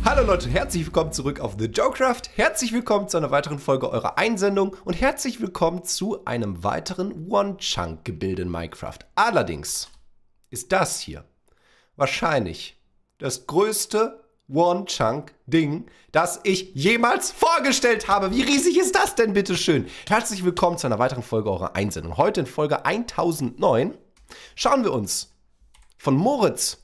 Hallo Leute, herzlich willkommen zurück auf The Joecraft. Herzlich willkommen zu einer weiteren Folge eurer Einsendung und herzlich willkommen zu einem weiteren One-Chunk-Gebilde in Minecraft. Allerdings ist das hier wahrscheinlich das größte One-Chunk-Ding, das ich jemals vorgestellt habe. Wie riesig ist das denn, bitteschön? Herzlich willkommen zu einer weiteren Folge eurer Einsendung. Heute in Folge 1009 schauen wir uns von Moritz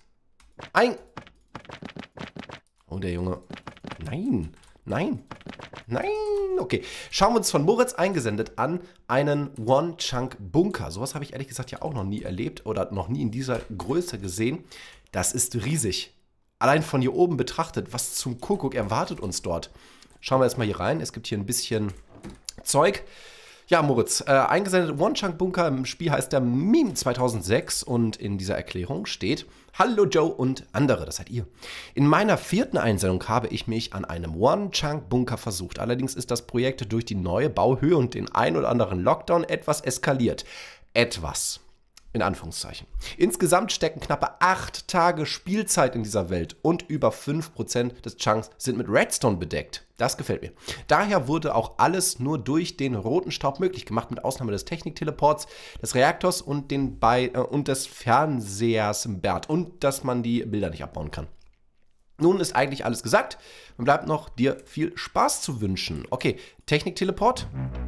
Oh, der Junge. Nein, nein, nein. Okay, schauen wir uns von Moritz eingesendet an einen One-Chunk-Bunker. Sowas habe ich ehrlich gesagt ja auch noch nie erlebt oder noch nie in dieser Größe gesehen. Das ist riesig. Allein von hier oben betrachtet, was zum Kuckuck erwartet uns dort. Schauen wir jetzt mal hier rein. Es gibt hier ein bisschen Zeug. Ja, Moritz, eingesendet One-Chunk-Bunker. Im Spiel heißt der Meme 2006 und in dieser Erklärung steht: Hallo Joe und andere, das seid ihr. In meiner 4. Einsendung habe ich mich an einem One-Chunk-Bunker versucht. Allerdings ist das Projekt durch die neue Bauhöhe und den ein oder anderen Lockdown etwas eskaliert. Etwas. In Anführungszeichen. Insgesamt stecken knappe 8 Tage Spielzeit in dieser Welt und über 5% des Chunks sind mit Redstone bedeckt. Das gefällt mir. Daher wurde auch alles nur durch den roten Staub möglich gemacht, mit Ausnahme des Technik-Teleports, des Reaktors und, und des Fernsehers im Bert und dass man die Bilder nicht abbauen kann. Nun ist eigentlich alles gesagt. Dann bleibt noch, dir viel Spaß zu wünschen. Okay, Technik-Teleport.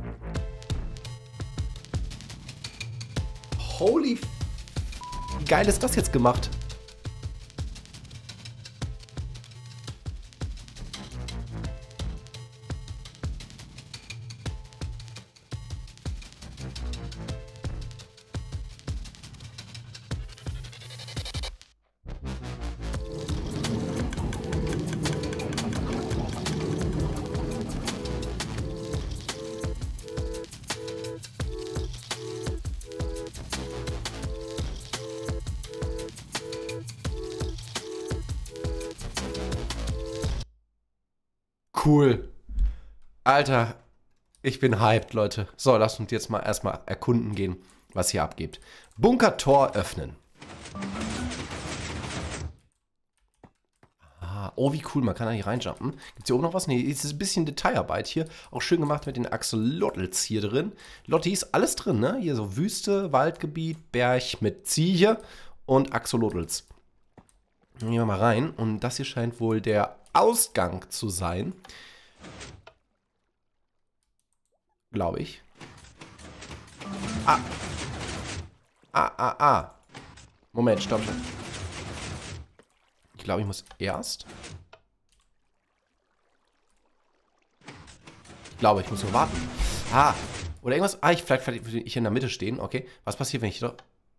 Holy, wie geil ist das jetzt gemacht? Cool. Alter, ich bin hyped, Leute. So, lasst uns jetzt mal erstmal erkunden gehen, was hier abgeht. Bunkertor öffnen. Ah, oh, wie cool, man kann da hier reinjumpen. Gibt es hier oben noch was? Nee, es ist ein bisschen Detailarbeit hier. Auch schön gemacht mit den Axolotls hier drin. Lottis, alles drin, ne? Hier so Wüste, Waldgebiet, Berg mit Ziege und Axolotls. Gehen wir mal rein. Und das hier scheint wohl der Ausgang zu sein. Glaube ich. Moment, stopp. Ich glaube, ich muss erst. Ich glaube, ich muss nur warten. Oder irgendwas. Vielleicht will ich in der Mitte stehen. Okay. Was passiert, wenn ich da...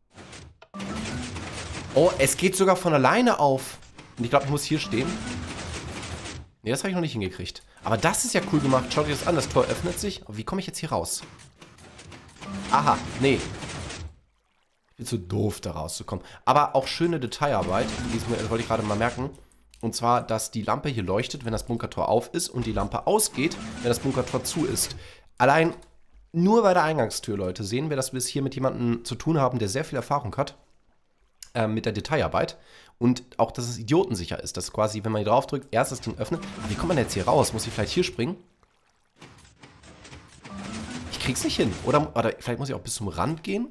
Oh, es geht sogar von alleine auf. Und ich glaube, ich muss hier stehen. Ne, das habe ich noch nicht hingekriegt. Aber das ist ja cool gemacht. Schaut euch das an. Das Tor öffnet sich. Wie komme ich jetzt hier raus? Aha, nee. Ich bin zu doof, da rauszukommen. Aber auch schöne Detailarbeit. Das wollte ich gerade mal merken. Und zwar, dass die Lampe hier leuchtet, wenn das Bunkertor auf ist. Und die Lampe ausgeht, wenn das Bunkertor zu ist. Allein nur bei der Eingangstür, Leute, sehen wir, dass wir es hier mit jemandem zu tun haben, der sehr viel Erfahrung hat. Mit der Detailarbeit und auch, dass es idiotensicher ist, dass quasi, wenn man hier drauf drückt, erst das Ding öffnet. Aber wie kommt man jetzt hier raus? Muss ich vielleicht hier springen? Ich krieg's nicht hin. Oder vielleicht muss ich auch bis zum Rand gehen.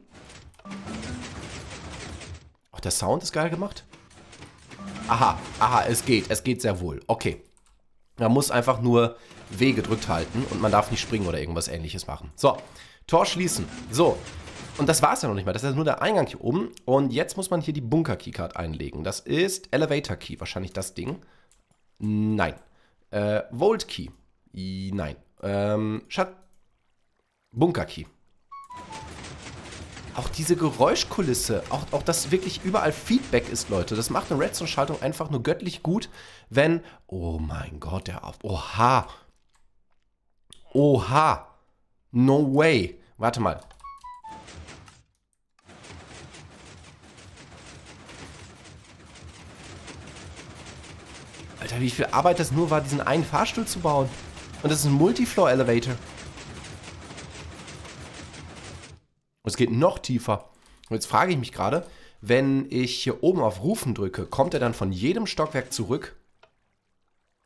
Auch der Sound ist geil gemacht. Aha, es geht sehr wohl. Okay. Man muss einfach nur W gedrückt halten und man darf nicht springen oder irgendwas Ähnliches machen. So, Tor schließen. So. Und das war es ja noch nicht mal. Das ist ja nur der Eingang hier oben. Und jetzt muss man hier die Bunker-Keycard einlegen. Das ist Elevator Key, wahrscheinlich das Ding. Nein. Vault Key. Nein. Bunker Key. Auch diese Geräuschkulisse, auch dass wirklich überall Feedback ist, Leute. Das macht eine Redstone-Schaltung einfach nur göttlich gut, wenn... Oh mein Gott, Oha. Oha. No way. Warte mal. Alter, wie viel Arbeit das nur war, diesen einen Fahrstuhl zu bauen. Und das ist ein Multifloor-Elevator. Und es geht noch tiefer. Und jetzt frage ich mich gerade, wenn ich hier oben auf Rufen drücke, kommt er dann von jedem Stockwerk zurück?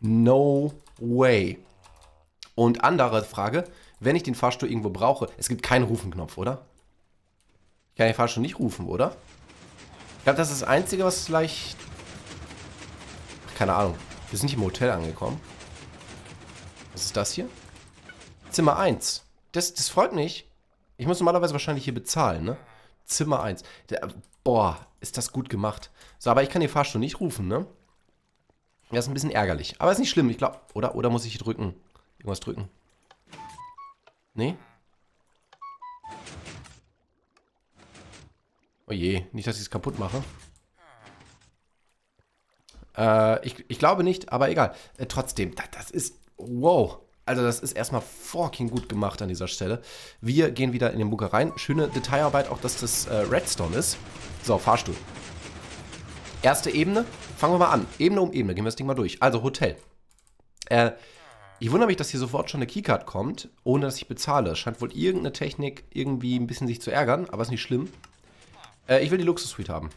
No way. Und andere Frage, wenn ich den Fahrstuhl irgendwo brauche, es gibt keinen Rufenknopf, oder? Ich kann den Fahrstuhl nicht rufen, oder? Ich glaube, das ist das Einzige, was vielleicht... Keine Ahnung. Wir sind hier im Hotel angekommen. Was ist das hier? Zimmer 1. Das freut mich. Ich muss normalerweise wahrscheinlich hier bezahlen, ne? Zimmer 1. Boah, ist das gut gemacht. So, aber ich kann den Fahrstuhl nicht rufen, ne? Das ist ein bisschen ärgerlich. Aber ist nicht schlimm, ich glaube. Oder muss ich hier drücken? Irgendwas drücken? Nee? Oh je, nicht, dass ich es kaputt mache. Ich glaube nicht, aber egal. Trotzdem, das ist... Wow. Also das ist erstmal fucking gut gemacht an dieser Stelle. Wir gehen wieder in den Bunker rein. Schöne Detailarbeit, auch dass das Redstone ist. So, Fahrstuhl. Erste Ebene. Fangen wir mal an. Ebene um Ebene. Gehen wir das Ding mal durch. Also Hotel. Ich wundere mich, dass hier sofort schon eine Keycard kommt, ohne dass ich bezahle. Es scheint wohl irgendeine Technik irgendwie ein bisschen sich zu ärgern, aber ist nicht schlimm. Ich will die Luxus-Suite haben.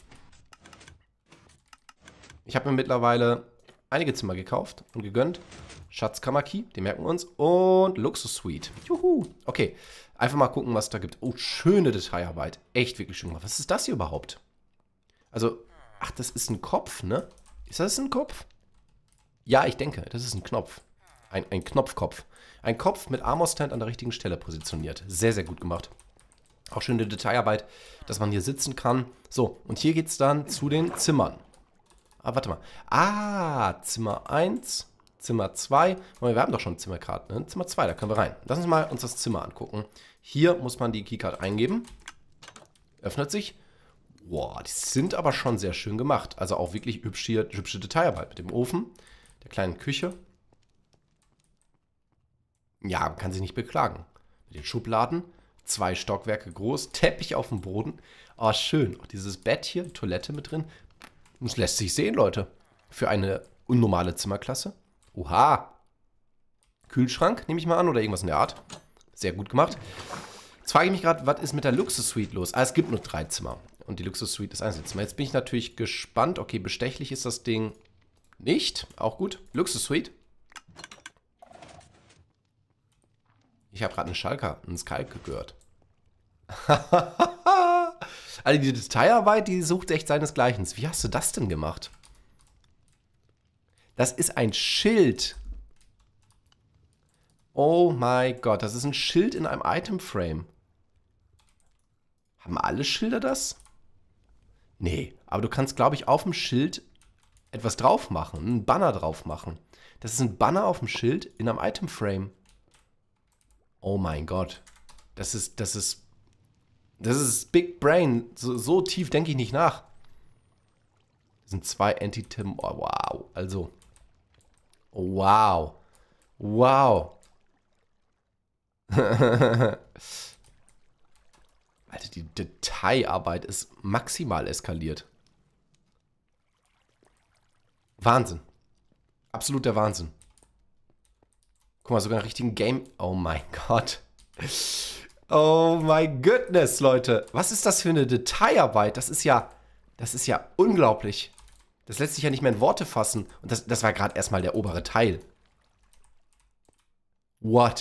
Ich habe mir mittlerweile einige Zimmer gekauft und gegönnt. Schatzkammer-Key, den merken wir uns. Und Luxus-Suite. Juhu. Okay, einfach mal gucken, was es da gibt. Oh, schöne Detailarbeit. Echt wirklich schön gemacht. Was ist das hier überhaupt? Also, ach, das ist ein Kopf, ne? Ist das ein Kopf? Ja, ich denke, das ist ein Knopf. Ein Knopfkopf. Ein Kopf mit Armor-Stand an der richtigen Stelle positioniert. Sehr, sehr gut gemacht. Auch schöne Detailarbeit, dass man hier sitzen kann. So, und hier geht es dann zu den Zimmern. Ah, warte mal. Ah, Zimmer 1, Zimmer 2. Wir haben doch schon ein Zimmercard, ne? Zimmer 2, da können wir rein. Lass uns mal uns das Zimmer angucken. Hier muss man die Keycard eingeben. Öffnet sich. Boah, die sind aber schon sehr schön gemacht. Also auch wirklich hübsche Detailarbeit mit dem Ofen, der kleinen Küche. Ja, man kann sich nicht beklagen. Mit den Schubladen, 2 Stockwerke groß, Teppich auf dem Boden. Oh, schön. Auch dieses Bett hier, Toilette mit drin. Das lässt sich sehen, Leute. Für eine unnormale Zimmerklasse. Oha. Kühlschrank, nehme ich mal an, oder irgendwas in der Art. Sehr gut gemacht. Jetzt frage ich mich gerade, was ist mit der Luxus-Suite los? Ah, es gibt nur 3 Zimmer. Und die Luxus-Suite ist Einzelzimmer. Jetzt bin ich natürlich gespannt. Okay, bestechlich ist das Ding nicht. Auch gut. Luxus-Suite. Ich habe gerade einen Skalk gehört. Also die Detailarbeit, die sucht echt seinesgleichen. Wie hast du das denn gemacht? Das ist ein Schild. Oh mein Gott, das ist ein Schild in einem Itemframe. Haben alle Schilder das? Nee, aber du kannst, glaube ich, auf dem Schild etwas drauf machen. Einen Banner drauf machen. Das ist ein Banner auf dem Schild in einem Itemframe. Oh mein Gott. Das ist Big Brain. So tief denke ich nicht nach. Das sind 2 Anti-Tim. Oh, wow. Also. Oh, wow. Wow. Alter, die Detailarbeit ist maximal eskaliert. Wahnsinn. Absoluter Wahnsinn. Guck mal, sogar einen richtigen Game... Oh mein Gott. Oh my goodness, Leute. Was ist das für eine Detailarbeit? Das ist ja unglaublich. Das lässt sich ja nicht mehr in Worte fassen. Und das war gerade erstmal der obere Teil. What?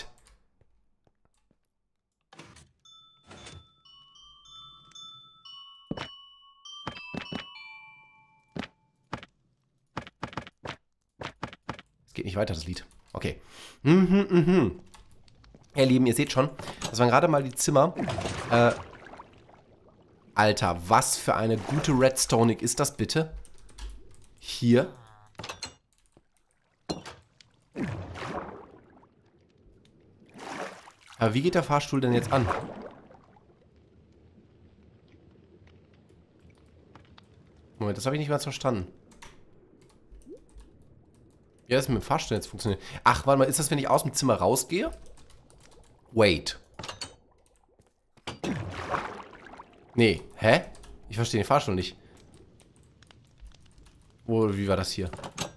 Es geht nicht weiter, das Lied. Okay. Ihr Lieben, ihr seht schon, das waren gerade mal die Zimmer. Alter, was für eine gute Redstonic ist das bitte? Hier. Aber wie geht der Fahrstuhl denn jetzt an? Moment, das habe ich nicht ganz verstanden. Ja, das mit dem Fahrstuhl jetzt funktioniert. Ach, warte mal, ist das, wenn ich aus dem Zimmer rausgehe? Wait. Nee, hä? Ich verstehe den Fahrstuhl nicht. Wie war das hier?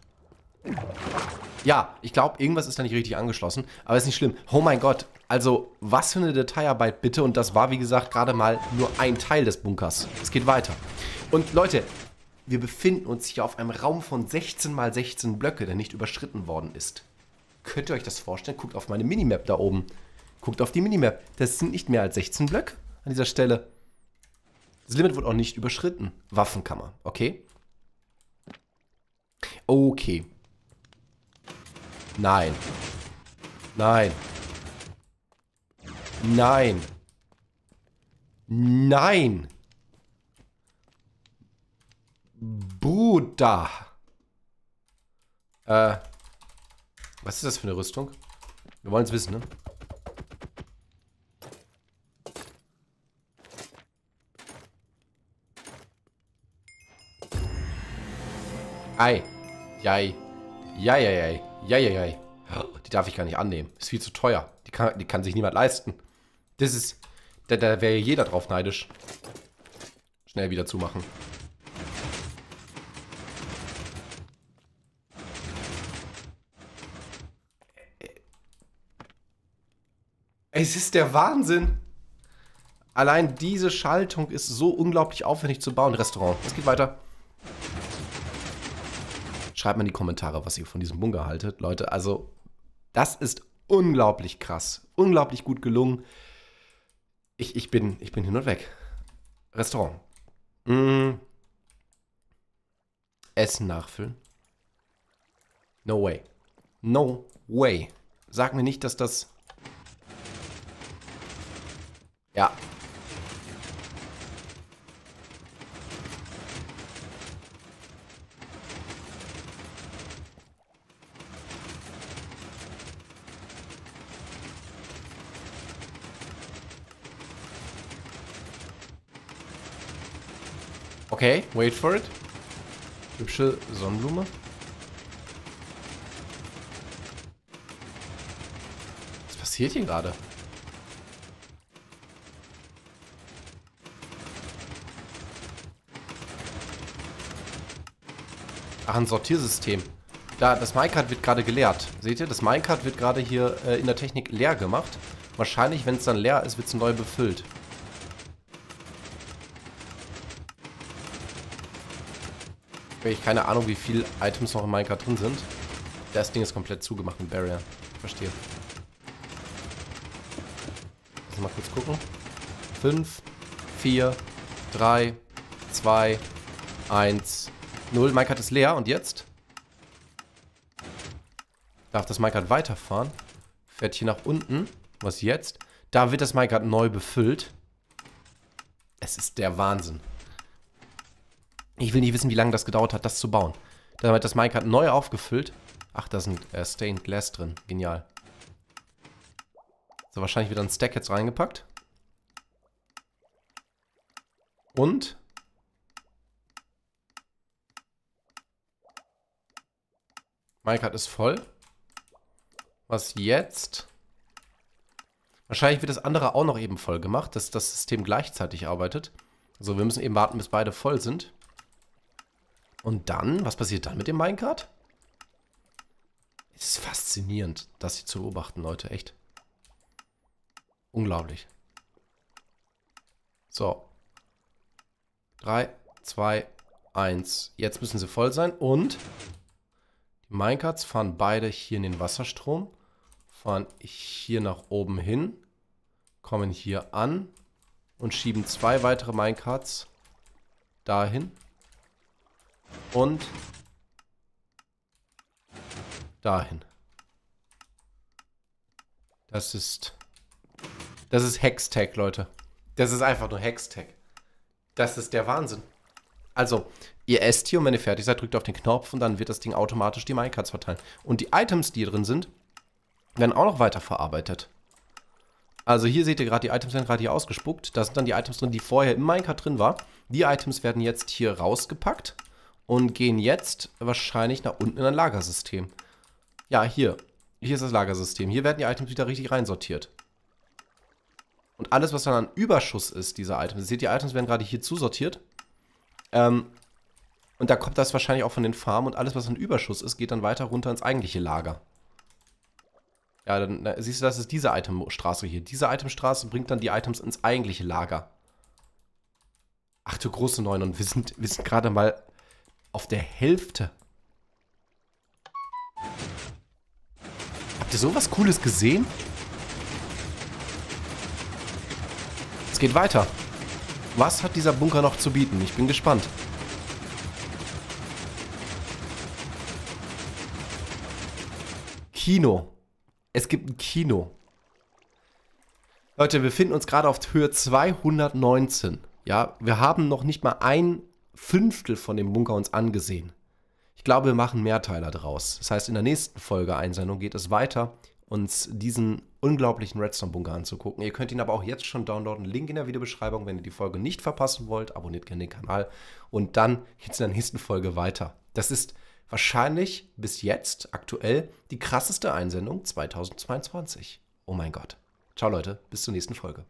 Ja, ich glaube, irgendwas ist da nicht richtig angeschlossen. Aber ist nicht schlimm. Oh mein Gott. Also, was für eine Detailarbeit bitte. Und das war, wie gesagt, gerade mal nur ein Teil des Bunkers. Es geht weiter. Und Leute, Wir befinden uns hier auf einem Raum von 16 mal 16 Blöcke, der nicht überschritten worden ist. Könnt ihr euch das vorstellen? Guckt auf meine Minimap da oben. Guckt auf die Minimap. Das sind nicht mehr als 16 Blöcke an dieser Stelle. Das Limit wurde auch nicht überschritten. Waffenkammer, okay? Okay. Nein. Nein. Nein. Nein. Buddha. Was ist das für eine Rüstung? Wir wollen es wissen, ne? Ei. Jei. Jei. Jei. Die darf ich gar nicht annehmen. Ist viel zu teuer. Die kann sich niemand leisten. Das ist... Da wäre jeder drauf neidisch. Schnell wieder zumachen. Es ist der Wahnsinn. Allein diese Schaltung ist so unglaublich aufwendig zu bauen. Restaurant. Es geht weiter. Schreibt mal in die Kommentare, was ihr von diesem Bunker haltet. Leute, also das ist unglaublich krass. Unglaublich gut gelungen. Ich bin hin und weg. Restaurant. Essen nachfüllen. No way. No way. Sag mir nicht, dass das... Ja. Okay, wait for it. Hübsche Sonnenblume. Was passiert hier gerade? Ach, ein Sortiersystem. Da, das Minecart wird gerade geleert. Seht ihr? Das Minecart wird gerade hier in der Technik leer gemacht. Wahrscheinlich, wenn es dann leer ist, wird es neu befüllt. Ich habe keine Ahnung, wie viele Items noch im Minecart drin sind. Das Ding ist komplett zugemacht mit Barrier. Verstehe. Lass mal kurz gucken. 5, 4, 3, 2, 1, 0. Minecart ist leer. Und jetzt? Darf das Minecart weiterfahren? Fährt hier nach unten. Was jetzt? Da wird das Minecart neu befüllt. Es ist der Wahnsinn. Ich will nicht wissen, wie lange das gedauert hat, das zu bauen. Dann wird das Minecart neu aufgefüllt. Ach, da sind Stained Glass drin. Genial. So, wahrscheinlich wieder ein Stack jetzt reingepackt. Und? Minecart ist voll. Was jetzt? Wahrscheinlich wird das andere auch noch eben voll gemacht, dass das System gleichzeitig arbeitet. So, wir müssen eben warten, bis beide voll sind. Und dann, was passiert dann mit dem Minecart? Es ist faszinierend, das hier zu beobachten, Leute, echt. Unglaublich. So. 3, 2, 1. Jetzt müssen sie voll sein und die Minecarts fahren beide hier in den Wasserstrom, fahren hier nach oben hin, kommen hier an und schieben 2 weitere Minecarts dahin. Und dahin. Das ist Hextech, Leute. Das ist einfach nur Hextech. Das ist der Wahnsinn. Also, ihr esst hier und wenn ihr fertig seid, drückt auf den Knopf und dann wird das Ding automatisch die Minecarts verteilen. Und die Items, die hier drin sind, werden auch noch weiter verarbeitet. Also hier seht ihr gerade, die Items werden gerade hier ausgespuckt. Da sind dann die Items drin, die vorher im Minecart drin waren. Die Items werden jetzt hier rausgepackt. Und gehen jetzt wahrscheinlich nach unten in ein Lagersystem. Ja, hier. Hier ist das Lagersystem. Hier werden die Items wieder richtig reinsortiert. Und alles, was dann an Überschuss ist, diese Items. Ihr seht, die Items werden gerade hier zusortiert. Und da kommt das wahrscheinlich auch von den Farmen. Und alles, was an Überschuss ist, geht dann weiter runter ins eigentliche Lager. Ja, dann siehst du, das ist diese Itemstraße hier. Diese Itemstraße bringt dann die Items ins eigentliche Lager. Ach du große Neun. Und wir sind gerade mal Auf der Hälfte. Habt ihr sowas Cooles gesehen? Es geht weiter. Was hat dieser Bunker noch zu bieten? Ich bin gespannt. Kino. Es gibt ein Kino. Leute, wir befinden uns gerade auf Höhe 219. Ja, wir haben noch nicht mal 1/5 von dem Bunker uns angesehen. Ich glaube, wir machen Mehrteiler draus. Das heißt, in der nächsten Folge Einsendung geht es weiter, uns diesen unglaublichen Redstone-Bunker anzugucken. Ihr könnt ihn aber auch jetzt schon downloaden. Link in der Videobeschreibung, wenn ihr die Folge nicht verpassen wollt. Abonniert gerne den Kanal. Und dann geht es in der nächsten Folge weiter. Das ist wahrscheinlich bis jetzt aktuell die krasseste Einsendung 2022. Oh mein Gott. Ciao Leute, bis zur nächsten Folge.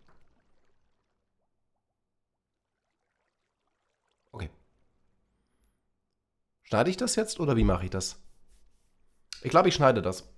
Okay. Schneide ich das jetzt oder wie mache ich das? Ich glaube, ich schneide das.